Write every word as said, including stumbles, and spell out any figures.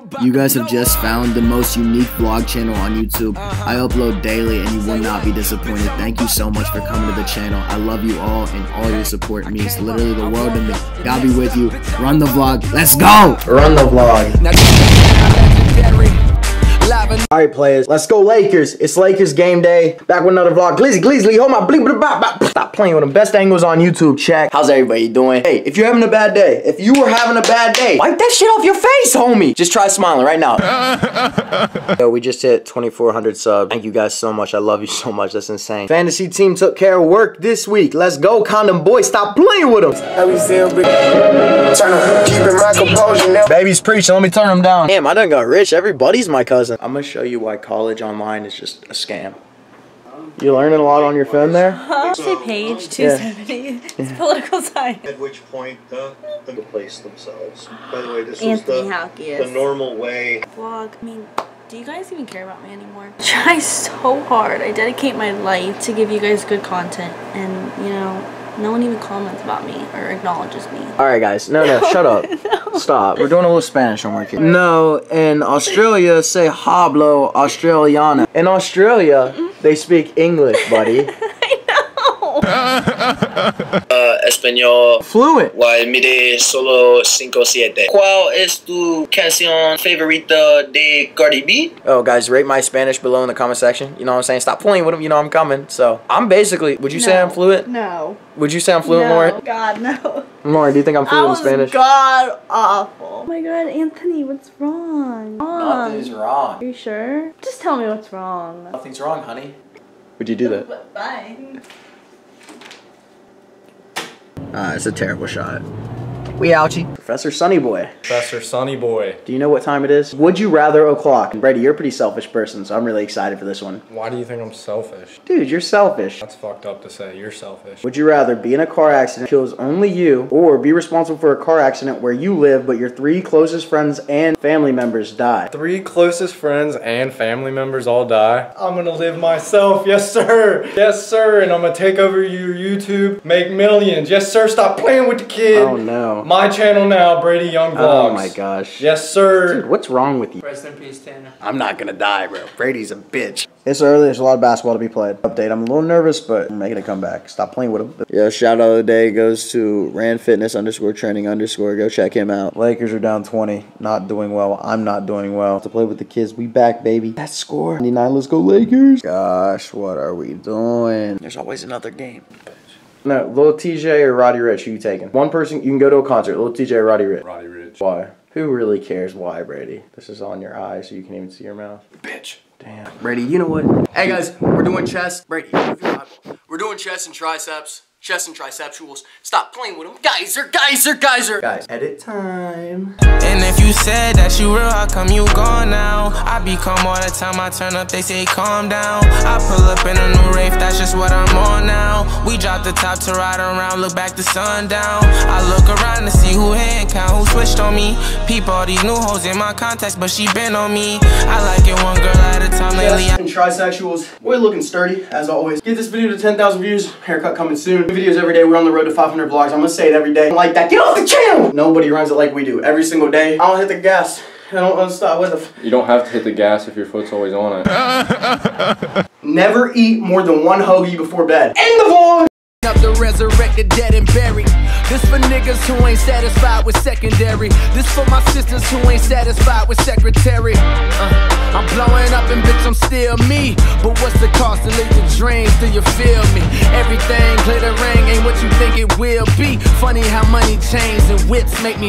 You guys have just found the most unique vlog channel on YouTube. I upload daily and you will not be disappointed. Thank you so much for coming to the channel. I love you all, and all your support means literally the world to me. God be with you. Run the vlog. Let's go! Run the vlog. Alright players, let's go Lakers. It's Lakers game day. Back with another vlog. Glizzy, Glizzy, hold my bleep, bleep, bleep, bleep. Stop playing with them. Best angles on YouTube, check. How's everybody doing? Hey, if you're having a bad day, if you were having a bad day, wipe that shit off your face, homie. Just try smiling right now. Yo, we just hit twenty-four hundred subs. Thank you guys so much. I love you so much. That's insane. Fantasy team took care of work this week. Let's go, Condom Boy. Stop playing with them. Turn them, keeping my composure now. Baby's preaching. Let me turn them down. Damn, I done got rich. Everybody's my cousin. I'm gonna show you why college online is just a scam. You learning a lot on your phone there? Huh? Say page two seventy. Yeah. It's yeah. Political science. At which point the the place themselves. By the way, this Anthony was the, Halk, yes. the normal way. Vlog. I mean, do you guys even care about me anymore? I try so hard. I dedicate my life to give you guys good content, and you know, no one even comments about me or acknowledges me. Alright guys, no, no, shut up. No. Stop. We're doing a little Spanish homework here. No, in Australia, say hablo Australiana. In Australia, they speak English, buddy. I know. Uh, español. Fluent. Guay, mide solo cinco siete. ¿Cuál es tu canción favorita de Cardi B? Oh, guys, rate my Spanish below in the comment section. You know what I'm saying? Stop playing with them. You know I'm coming. So, I'm basically, would you no. say I'm fluent? No. Would you say I'm fluent, no. Lauren? God, no. Lauren, do you think I'm fluent in Spanish? God awful. Oh my God, Anthony, what's wrong? Nothing's wrong. Are you sure? Just tell me what's wrong. Nothing's wrong, honey. Would you do that? Bye. Ah, uh, it's a terrible shot. We ouchie. Professor Sunny Boy. Professor Sunny Boy. Do you know what time it is? Would you rather o'clock? Brady, you're a pretty selfish person, so I'm really excited for this one. Why do you think I'm selfish? Dude, you're selfish. That's fucked up to say. You're selfish. Would you rather be in a car accident that kills only you, or be responsible for a car accident where you live but your three closest friends and family members die? Three closest friends and family members all die? I'm gonna live myself. Yes, sir. Yes, sir. And I'm gonna take over your YouTube, make millions. Yes, sir. Stop playing with the kid. Oh, no. My channel now, Brady Young Vlogs. Oh my gosh. Yes, sir. Dude, what's wrong with you? Rest in peace, Tanner. I'm not gonna die, bro. Brady's a bitch. It's early, there's a lot of basketball to be played. Update, I'm a little nervous, but I'm making a comeback. Stop playing with him. Yeah, shout out of the day goes to ranfitness underscore training underscore. Go check him out. Lakers are down twenty. Not doing well. I'm not doing well. To play with the kids, we back, baby. That score. ninety-nine, let's go Lakers. Gosh, what are we doing? There's always another game. No, Lil T J or Roddy Ricch, who you taking? One person, you can go to a concert. Lil T J or Roddy Ricch? Roddy Ricch. Why? Who really cares why, Brady? This is on your eye so you can even see your mouth. Bitch. Damn. Brady, you know what? Hey guys, we're doing chest. Brady, we're doing chest and triceps. Chest and triceptuals. Stop playing with them. Geyser, geyser, geyser. Guys, edit time. And if you said that you real, how come you gone now? I be calm all the time, I turn up, they say calm down. I pull up in a new Wraith, that's just what I'm on now. We drop the top to ride around, look back to sundown. I look around to see who hand count, who switched on me. Peep all these new hoes in my contacts, but she been on me. I like it one girl at a time lately. Chest and trisexuals. We're looking sturdy, as always. Get this video to ten thousand views. Haircut coming soon. Videos every day. We're on the road to five hundred vlogs. I'm gonna say it every day. Like that. Get off the channel! Nobody runs it like we do. Every single day. I don't hit the gas. I don't want to stop. What the f You don't have to hit the gas if your foot's always on it. Never eat more than one hoagie before bed. End the vlog! Up the resurrected, dead and buried. This for niggas who ain't satisfied with secondary. This for my sisters who ain't satisfied with secretary. Uh, I'm blowing up and bitch I'm still me. But what's the cost to live your dreams? Do you feel me? Everything glittering ain't what you think it will be. Funny how money chains and whips make me